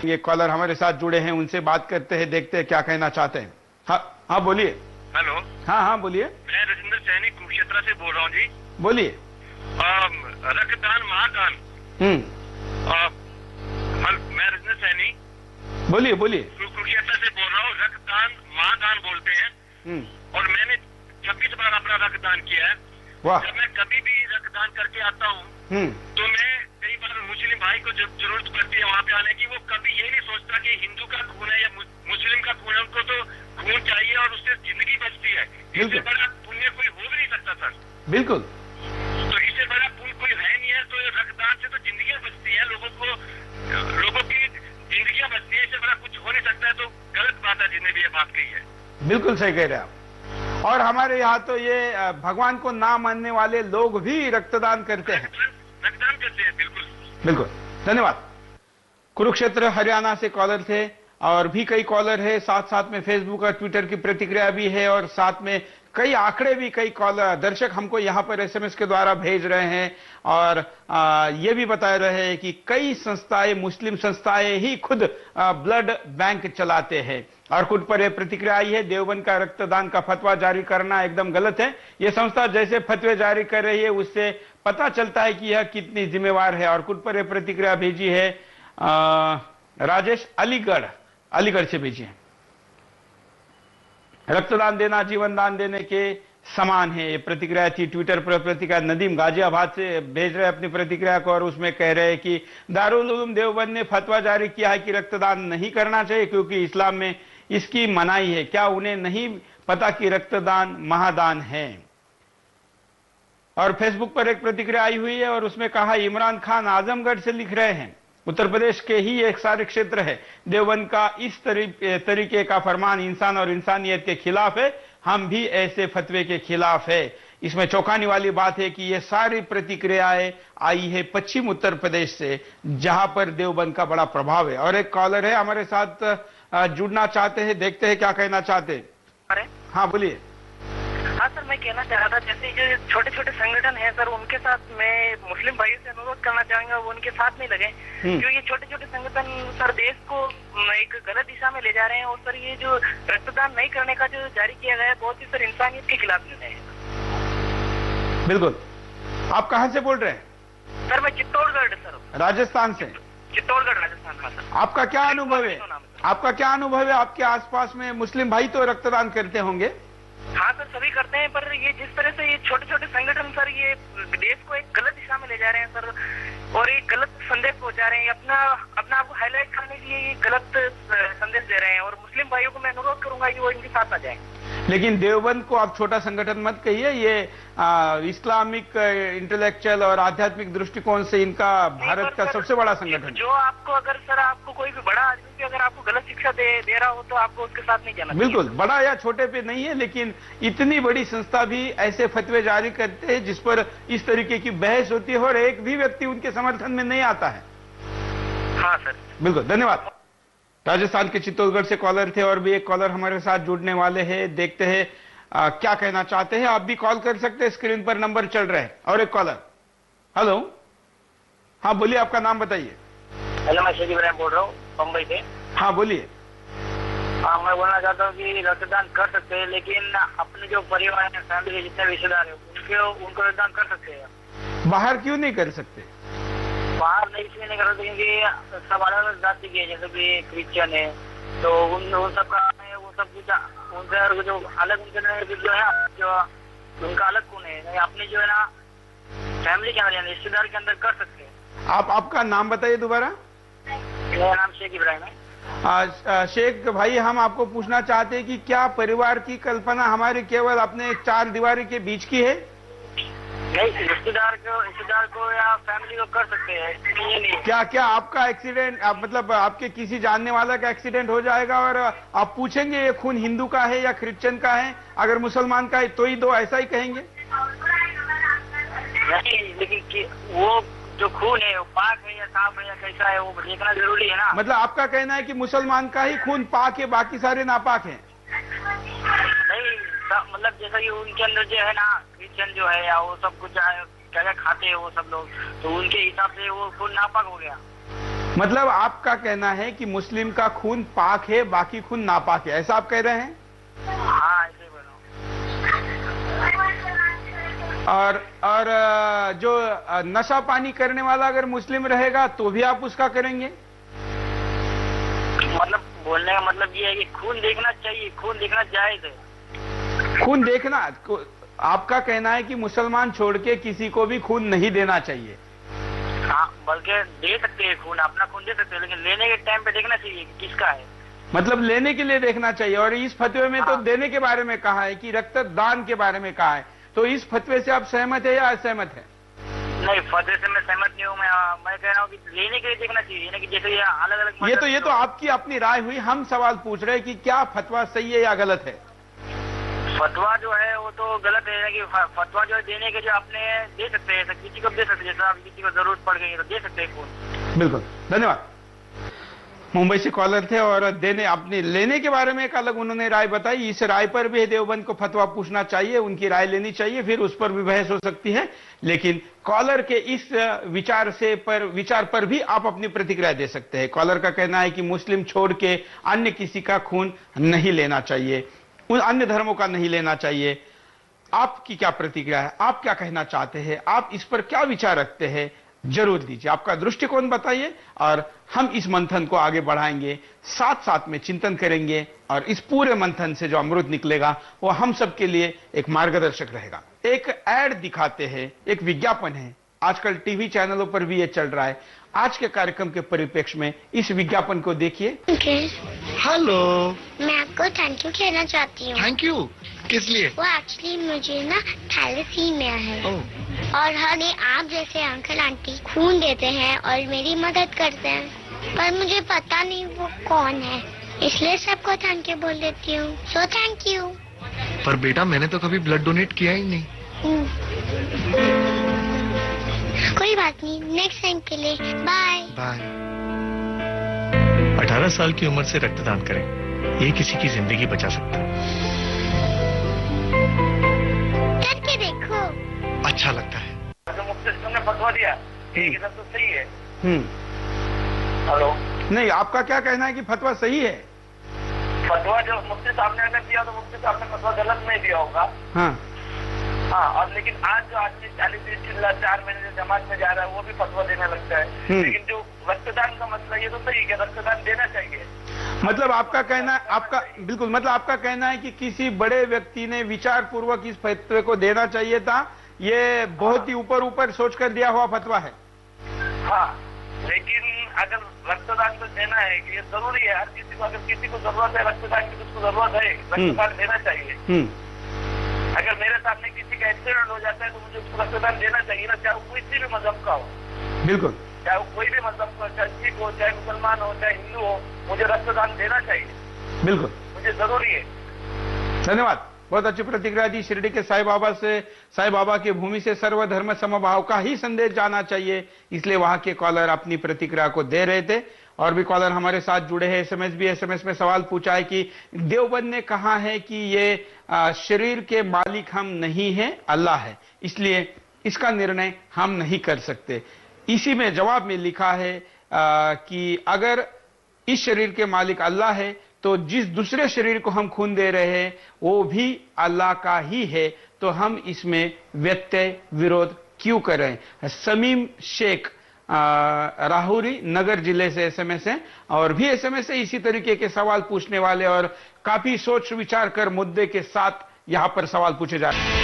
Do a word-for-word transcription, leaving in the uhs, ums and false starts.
ये कॉलर हमारे साथ जुड़े हैं, उनसे बात करते हैं, देखते हैं क्या कहना चाहते हैं। हाँ हाँ बोलिए। हेलो। हाँ हाँ बोलिए। मैं राजेंद्र सैनी कुरुक्षेत्र से बोल रहा हूँ जी। बोलिए। रक्तदान महादान। हम्म। मैं राजेंद्र सैनी। बोलिए बोलिए। कुरुक्षेत्र से बोल रहा हूँ। रक्तदान महादान बोलते हैं। हम्म। और मैंने छब्बीस बार अपना रक्तदान किया है। वाह। जब मैं कभी भी रक्तदान करके आता हूँ तो मैं कई बार मुस्लिम भाई को जब जरूरत पड़ती है वहाँ पे आने की, वो कभी ये नहीं सोचता कि हिंदू का खून है या मुस्लिम का खून है, उनको तो खून चाहिए और उससे जिंदगी बचती है। इससे बड़ा पुण्य कोई हो भी नहीं सकता सर। बिल्कुल। तो इससे बड़ा पुण्य कोई है नहीं है। तो रक्तदान से तो जिंदगियां बचती है, लोगों को लोगों की जिंदगियां बचती है, इससे बड़ा कुछ हो नहीं सकता है। तो गलत बात है जिसने भी ये बात कही है। बिल्कुल सही कह रहे हैं आप। और हमारे यहाँ तो ये भगवान को ना मानने वाले लोग भी रक्तदान करते हैं। रक्तदान करते हैं। बिल्कुल बिल्कुल। धन्यवाद। कुरुक्षेत्र हरियाणा से कॉलर थे और भी कई कॉलर है, साथ साथ में फेसबुक और ट्विटर की प्रतिक्रिया भी है और साथ में कई आंकड़े भी कई कॉलर दर्शक हमको यहाँ पर एसएमएस के द्वारा भेज रहे हैं और आ, ये भी बता रहे हैं कि कई संस्थाएं, मुस्लिम संस्थाएं ही खुद आ, ब्लड बैंक चलाते हैं। और खुद पर यह प्रतिक्रिया आई है, देवबंद का रक्तदान का फतवा जारी करना एकदम गलत है। यह संस्था जैसे फतवे जारी कर रही है उससे पता चलता है कि यह कितनी जिम्मेवार है। और खुद पर यह प्रतिक्रिया भेजी है आ, राजेश अलीगढ़ अलीगढ़ से भेजी है। रक्तदान देना जीवन दान देने के समान है, ये प्रतिक्रिया थी। ट्विटर पर प्रतिक्रिया नदीम गाजियाबाद से भेज रहे अपनी प्रतिक्रिया को और उसमें कह रहे हैं कि दारुल उलूम देवबंद ने फतवा जारी किया है कि रक्तदान नहीं करना चाहिए क्योंकि इस्लाम में इसकी मनाही है। क्या उन्हें नहीं पता कि रक्तदान महादान है? और फेसबुक पर एक प्रतिक्रिया आई हुई है और उसमें कहा, इमरान खान आजमगढ़ से लिख रहे हैं, उत्तर प्रदेश के ही एक सारे क्षेत्र है। देवबंद का इस तरी, तरीके का फरमान इंसान और इंसानियत के खिलाफ है। हम भी ऐसे फतवे के खिलाफ है। इसमें चौंकाने वाली बात है कि ये सारी प्रतिक्रियाएं आई है पश्चिम उत्तर प्रदेश से, जहां पर देवबंद का बड़ा प्रभाव है। और एक कॉलर है हमारे साथ जुड़ना चाहते हैं, देखते हैं क्या कहना चाहते हैं। अरे हाँ बोलिए। हाँ सर, मैं कहना चाह रहा था जैसे जो छोटे छोटे संगठन हैं सर, उनके साथ मैं मुस्लिम भाइयों से अनुरोध करना चाहूंगा वो उनके साथ नहीं लगे, क्योंकि ये छोटे छोटे संगठन सर देश को एक गलत दिशा में ले जा रहे हैं। और सर ये जो रक्तदान नहीं करने का जो जारी किया गया है बहुत ही सर इंसानियत के खिलाफ निर्णय है। बिल्कुल। आप कहाँ से बोल रहे हैं? सर मैं चित्तौड़गढ़ सर। राजस्थान से? चित्तौड़गढ़ राजस्थान का सर। आपका क्या अनुभव है? आपका क्या अनुभव है? आपके आसपास में मुस्लिम भाई तो रक्तदान करते होंगे? हाँ सर, सभी करते हैं, पर ये जिस तरह से ये छोटे छोटे संगठन सर ये देश को एक गलत दिशा में ले जा रहे हैं सर, और एक गलत संदेश पहुंचा रहे हैं, अपना अपना आपको हाईलाइट करने के लिए ये गलत संदेश दे रहे हैं। और मुस्लिम भाइयों को मैं अनुरोध करूंगा कि वो इनके साथ आ जाएं। लेकिन देवबंद को आप छोटा संगठन मत कहिए, ये आ, इस्लामिक इंटेलेक्चुअल और आध्यात्मिक दृष्टिकोण से इनका भारत का सबसे बड़ा संगठन। जो आपको अगर सर आपको कोई भी बड़ा आदमी भी अगर आपको गलत शिक्षा दे दे रहा हो तो आपको उसके साथ नहीं जाना। बिल्कुल, बड़ा या छोटे पे नहीं है, लेकिन इतनी बड़ी संस्था भी ऐसे फतवे जारी करते हैं जिस पर इस तरीके की बहस होती है और एक भी व्यक्ति उनके समर्थन में नहीं आता है। हाँ सर, बिल्कुल। धन्यवाद। राजस्थान के चित्तौड़गढ़ से कॉलर थे और भी एक कॉलर हमारे साथ जुड़ने वाले हैं, देखते हैं आ, क्या कहना चाहते हैं। आप भी कॉल कर सकते हैं, स्क्रीन पर नंबर चल रहा है। और एक कॉलर। हेलो, हाँ बोलिए, आपका नाम बताइए। हेलो, मैं शेख इब्राहिम बोल रहा हूँ मुंबई से। हाँ बोलिए। हाँ, मैं बोलना चाहता हूँ कि रक्तदान कर सकते हैं, लेकिन अपने जो परिवार है, फैमिली के जितने रिश्तेदार है उनके उनको रक्तदान कर सकते हैं। बाहर क्यों नहीं कर सकते? बाहर नहीं इसलिए नहीं कर सकते क्योंकि सब अलग अलग जाति के, जैसे कि क्रिश्चियन है तो उन उन सब का वो सब कुछ उनसे जो अलग उनके जो है जो उनका अलग कौन है, अपने जो है ना फैमिली के अंदर रिश्तेदार के अंदर कर सकते हैं। आप आपका नाम बताइए दोबारा। मेरा नाम शेख इब्राहिम है। शेख भाई, हम आपको पूछना चाहते हैं कि क्या परिवार की कल्पना हमारी केवल अपने चार दीवारी के बीच की है? नहीं, रिश्तेदार को रिश्तेदार को या फैमिली को कर सकते हैं। ये नहीं। क्या क्या आपका एक्सीडेंट आप, मतलब आपके किसी जानने वाला का एक्सीडेंट हो जाएगा और आप पूछेंगे ये खून हिंदू का है या क्रिश्चियन का है, अगर मुसलमान का है तो ही दो, ऐसा ही कहेंगे? नहीं, लेकिन वो जो खून है वो पाक है या साफ है या कैसा है वो देखना जरूरी है ना। मतलब आपका कहना है कि मुसलमान का ही खून पाक है, बाकी सारे नापाक हैं? नहीं, मतलब जैसा कि उनके अंदर जो है ना क्रिश्चियन जो है या वो सब कुछ क्या क्या खाते हैं वो सब लोग, तो उनके हिसाब से वो खून नापाक हो गया। मतलब आपका कहना है कि मुस्लिम का खून पाक है, बाकी खून नापाक है, ऐसा आप कह रहे हैं? हाँ ऐसे बोलो। और और जो नशा पानी करने वाला अगर मुस्लिम रहेगा तो भी आप उसका करेंगे? मतलब बोलने का मतलब ये है कि खून देखना चाहिए, खून देखना जायज है। खून देखना, आपका कहना है कि मुसलमान छोड़ के किसी को भी खून नहीं देना चाहिए? हाँ, बल्कि दे सकते हैं खून, अपना खून दे सकते हैं, लेकिन लेने के टाइम पे देखना चाहिए कि किसका है। मतलब लेने के लिए देखना चाहिए। और इस फतवे में हाँ। तो देने के बारे में कहा है कि रक्तदान के बारे में कहा है, तो इस फतवे से आप सहमत है या असहमत है? नहीं, फतवे से मैं सहमत नहीं हूँ। मैं मैं कह रहा हूँ कि लेने के लिए देखना चाहिए, यानी कि जैसे ये अलग अलग। ये तो ये तो आपकी अपनी राय हुई, हम सवाल पूछ रहे हैं कि क्या फतवा सही है या गलत है? फतवा जो है वो तो गलत है कि फतवा जो है देने के जो आपने दे सकते हैं, किसी को दे सकते हैं, जैसा किसी को जरूरत पड़ गई तो दे सकते हैं खून। बिल्कुल, धन्यवाद। मुंबई से कॉलर थे और देने अपने लेने के बारे में एक अलग उन्होंने राय बताई। इस राय पर भी देवबंद को फतवा पूछना चाहिए, उनकी राय लेनी चाहिए, फिर उस पर भी बहस हो सकती है। लेकिन कॉलर के इस विचार से पर विचार पर भी आप अपनी प्रतिक्रिया दे सकते हैं। कॉलर का कहना है कि मुस्लिम छोड़ के अन्य किसी का खून नहीं लेना चाहिए, उन अन्य धर्मों का नहीं लेना चाहिए। आपकी क्या प्रतिक्रिया है? आप क्या कहना चाहते हैं? आप इस पर क्या विचार रखते हैं? जरूर दीजिए, आपका दृष्टिकोण बताइए और हम इस मंथन को आगे बढ़ाएंगे, साथ साथ में चिंतन करेंगे और इस पूरे मंथन से जो अमृत निकलेगा वो हम सब के लिए एक मार्गदर्शक रहेगा। एक एड दिखाते हैं, एक विज्ञापन है, आजकल टीवी चैनलों पर भी ये चल रहा है। आज के कार्यक्रम के परिप्रेक्ष्य में इस विज्ञापन को देखिए। हेलो, मैं आपको थैंक यू कहना चाहती हूँ। थैंक यू किस लिए? वो एक्चुअली मुझे ना थैलेसीमिया है oh. और हमें आप जैसे अंकल आंटी खून देते हैं और मेरी मदद करते हैं, पर मुझे पता नहीं वो कौन है, इसलिए सबको थैंक यू बोल देती हूँ। So thank you. पर बेटा मैंने तो कभी ब्लड डोनेट किया ही नहीं। कोई बात नहीं, नेक्स्ट टाइम के लिए बाय बाय। अठारह साल की उम्र से रक्तदान करें, ये किसी की जिंदगी बचा सकता है। करके देखो, अच्छा लगता है। तो मुफ्ती साहब ने फतवा दिया, ठीक है, सब तो सही है। हम्म हेलो, नहीं, आपका क्या कहना है कि फतवा सही है? फतवा जो मुफ्ती साहब ने अगर दिया तो मुफ्ती साहब ने फतवा गलत नहीं दिया होगा। हाँ हाँ, और लेकिन आज जो आदमी चालीस चिल्ला चार महीने जो जमात में जा रहा है वो भी फतवा देने लगता है। लेकिन जो रक्तदान का मसला ये तो सही है, रक्तदान देना चाहिए। मतलब आपका कहना आपका बिल्कुल मतलब आपका कहना है कि किसी बड़े व्यक्ति ने विचार पूर्वक इस फतवे को देना चाहिए था, ये बहुत ही ऊपर ऊपर सोचकर दिया हुआ फतवा है। हाँ, लेकिन अगर रक्तदान तो देना है कि ये जरूरी है, हर किसी को, अगर किसी को जरूरत है रक्तदान की, उसको जरूरत है, रक्तदान देना चाहिए। अगर मेरे सामने किसी का एक्सीडेंट हो जाता है तो मुझे उसको रक्तदान देना चाहिए ना, चाहे वो किसी भी मजहब का हो। बिल्कुल, चाहे वो कोई भी मजहब का, चाहे सिख हो, चाहे मुसलमान हो, चाहे हिंदू हो, मुझे रक्तदान देना चाहिए। बिल्कुल, मुझे जरूरी है। धन्यवाद, बहुत अच्छी प्रतिक्रिया दी। शिरडी के साईं बाबा से, साईं बाबा की भूमि से सर्वधर्म समभाव का ही संदेश जाना चाहिए, इसलिए वहां के कॉलर अपनी प्रतिक्रिया को दे रहे थे। और भी कॉलर हमारे साथ जुड़े हैं। एसएमएस भी एसएमएस में सवाल पूछा है कि देवबंद ने कहा है कि ये आ, शरीर के मालिक हम नहीं हैं, अल्लाह है, इसलिए इसका निर्णय हम नहीं कर सकते। इसी में जवाब में लिखा है आ, कि अगर इस शरीर के मालिक अल्लाह है तो जिस दूसरे शरीर को हम खून दे रहे हैं वो भी अल्लाह का ही है, तो हम इसमें व्यत्यय विरोध क्यों करें। समीम शेख राहुरी नगर जिले से एसएमएस है और भी एसएमएस है इसी तरीके के सवाल पूछने वाले, और काफी सोच विचार कर मुद्दे के साथ यहां पर सवाल पूछे जा रहे हैं।